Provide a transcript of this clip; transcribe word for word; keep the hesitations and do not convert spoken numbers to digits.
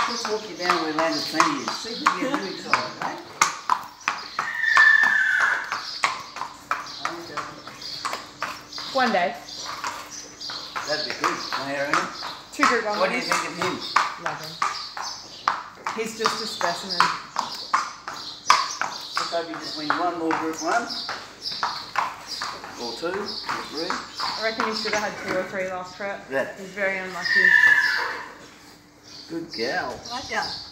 Let's walk you down where Land of Plenty is. See if we get you excited, eh? One day. That'd be good, Aaron. Trigger gone. What do you think of him? Love him. He's just a specimen. Let's hope you just win one more group one. Or two, or three. I reckon he should have had two or three last trip. Yeah. He's very unlucky. Good gal. Right down.